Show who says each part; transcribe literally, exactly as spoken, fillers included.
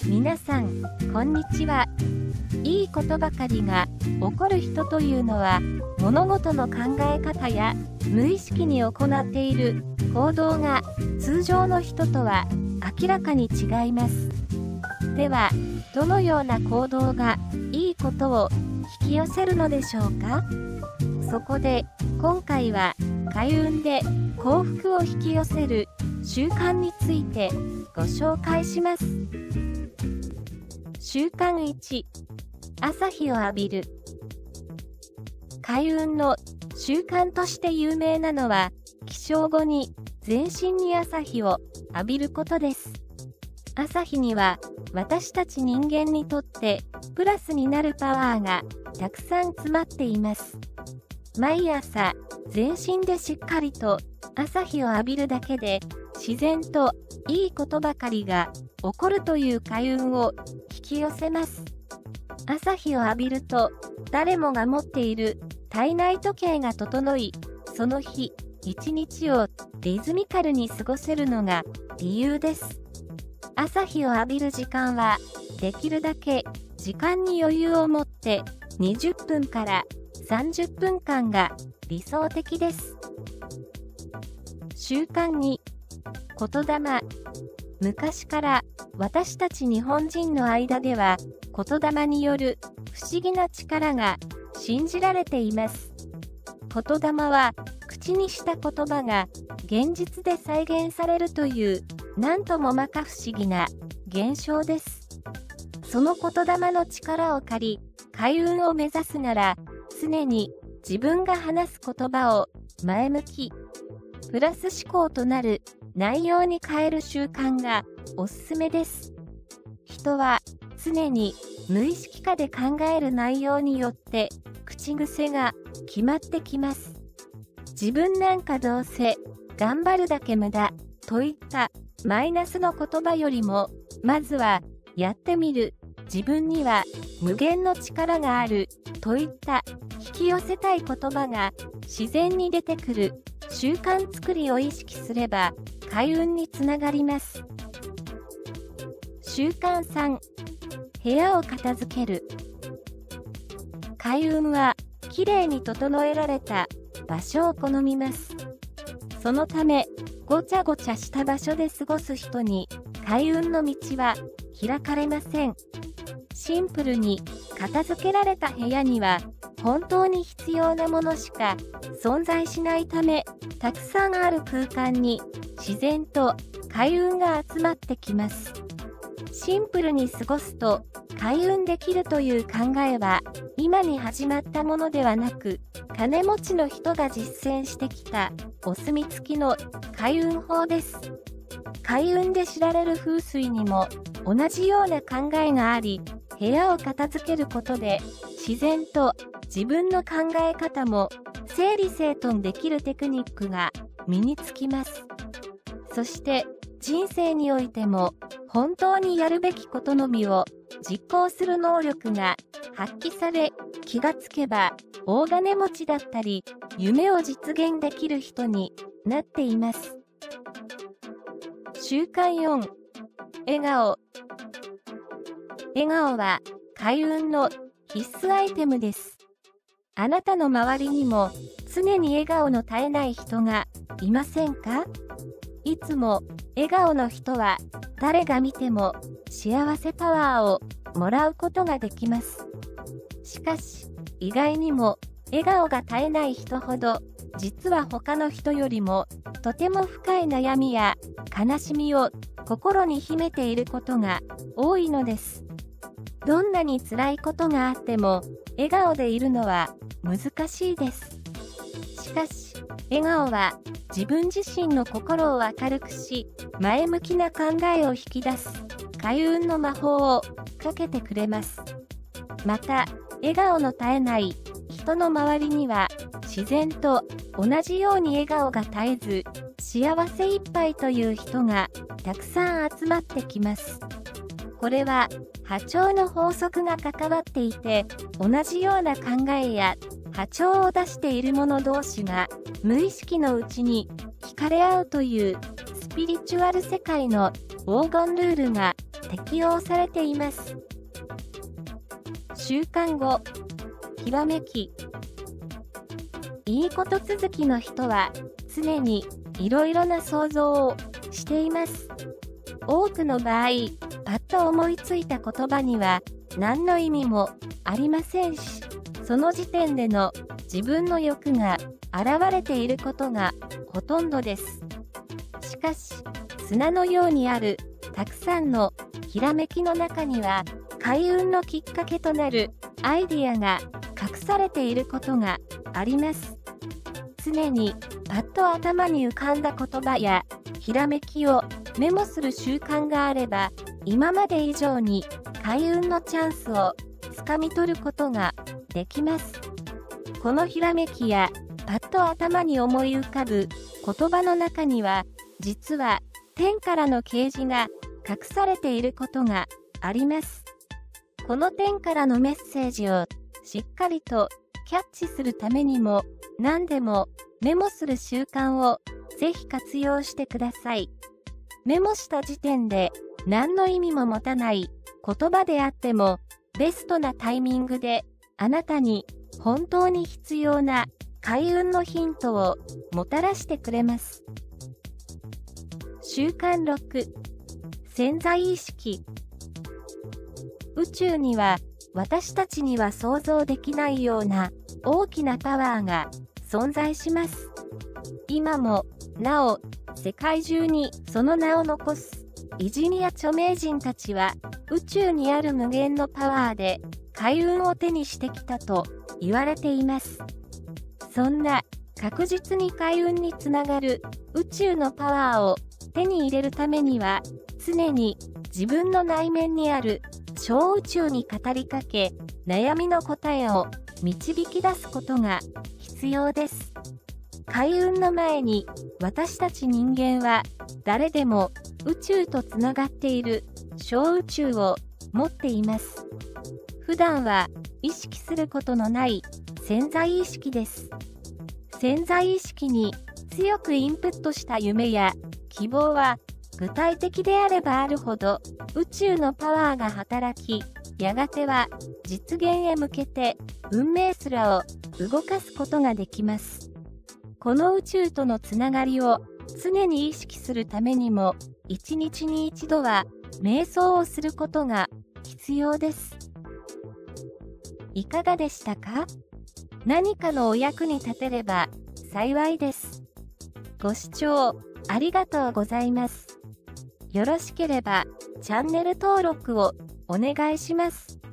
Speaker 1: 皆さん、こんにちは。いいことばかりが起こる人というのは、物事の考え方や無意識に行っている行動が通常の人とは明らかに違います。では、どのような行動がいいことを引き寄せるのでしょうか？そこで、今回は開運で幸福を引き寄せる習慣についてご紹介します。習慣いち、朝日を浴びる。開運の習慣として有名なのは、起床後に全身に朝日を浴びることです。朝日には私たち人間にとってプラスになるパワーがたくさん詰まっています。毎朝全身でしっかりと朝日を浴びるだけで自然といいことばかりが起こるという開運を引き寄せます。朝日を浴びると誰もが持っている体内時計が整い、その日一日をリズミカルに過ごせるのが理由です。朝日を浴びる時間はできるだけ時間に余裕を持ってにじゅっぷんからさんじゅっぷんかんが理想的です。習慣に、言霊。昔から私たち日本人の間では言霊による不思議な力が信じられています。言霊は口にした言葉が現実で再現されるというなんとも摩訶不思議な現象です。その言霊の力を借り開運を目指すなら常に自分が話す言葉を前向き、プラス思考となる内容に変える習慣がおすすめです。人は常に無意識下で考える内容によって口癖が決まってきます。自分なんかどうせ頑張るだけ無駄といったマイナスの言葉よりも、まずはやってみる、自分には無限の力があるといった引き寄せたい言葉が自然に出てくる習慣作りを意識すれば開運につながります。習慣さん、部屋を片付ける。開運はきれいに整えられた場所を好みます。そのため、ごちゃごちゃした場所で過ごす人に開運の道は開かれません。シンプルに片付けられた部屋には本当に必要なものしか存在しないため、たくさんある空間に自然と開運が集まってきます。シンプルに過ごすと開運できるという考えは今に始まったものではなく、金持ちの人が実践してきたお墨付きの開運法です。開運で知られる風水にも同じような考えがあり、部屋を片付けることで自然と自分の考え方も整理整頓できるテクニックが身につきます。そして人生においても本当にやるべきことのみを実行する能力が発揮され、気がつけば大金持ちだったり夢を実現できる人になっています。習慣よん、笑顔。笑顔は開運の必須アイテムです。あなたの周りにも常に笑顔の絶えない人がいませんか？いつも笑顔の人は誰が見ても幸せパワーをもらうことができます。しかし意外にも笑顔が絶えない人ほど実は他の人よりもとても深い悩みや悲しみを心に秘めていることが多いのです。どんなに辛いことがあっても笑顔でいるのは難しいです。しかし笑顔は自分自身の心を明るくし、前向きな考えを引き出す開運の魔法をかけてくれます。また笑顔の絶えない人の周りには自然と同じように笑顔が絶えず幸せいっぱいという人がたくさん集まってきます。これは波長の法則が関わっていて、同じような考えや波長を出している者同士が無意識のうちに惹かれ合うというスピリチュアル世界の黄金ルールが適用されています。習慣語、ひらめき。いいこと続きの人は常にいろいろな想像をしています。多くの場合、パッと思いついた言葉には何の意味もありませんし、その時点での自分の欲が現れていることがほとんどです。しかし、砂のようにあるたくさんのひらめきの中には、開運のきっかけとなるアイディアが隠されていることがあります。常にパッと頭に浮かんだ言葉やひらめきをメモする習慣があれば、今まで以上に開運のチャンスをつかみ取ることができます。このひらめきやパッと頭に思い浮かぶ言葉の中には、実は天からの啓示が隠されていることがあります。この天からのメッセージをしっかりとキャッチするためにも、何でもメモする習慣をぜひ活用してください。メモした時点で何の意味も持たない言葉であっても、ベストなタイミングであなたに本当に必要な開運のヒントをもたらしてくれます。習慣ろく、潜在意識。宇宙には私たちには想像できないような大きなパワーが存在します。今もなお世界中にその名を残す偉人や著名人たちは、宇宙にある無限のパワーで開運を手にしてきたと言われています。そんな確実に開運につながる宇宙のパワーを手に入れるためには、常に自分の内面にある小宇宙に語りかけ、悩みの答えを導き出すことが必要です。開運の前に、私たち人間は誰でも宇宙とつながっている小宇宙を持っています。普段は意識することのない潜在意識です。潜在意識に強くインプットした夢や希望は、具体的であればあるほど宇宙のパワーが働き、やがては実現へ向けて運命すらを動かすことができます。この宇宙とのつながりを常に意識するためにも、一日に一度は瞑想をすることが必要です。いかがでしたか？何かのお役に立てれば幸いです。ご視聴ありがとうございます。よろしければチャンネル登録をお願いします。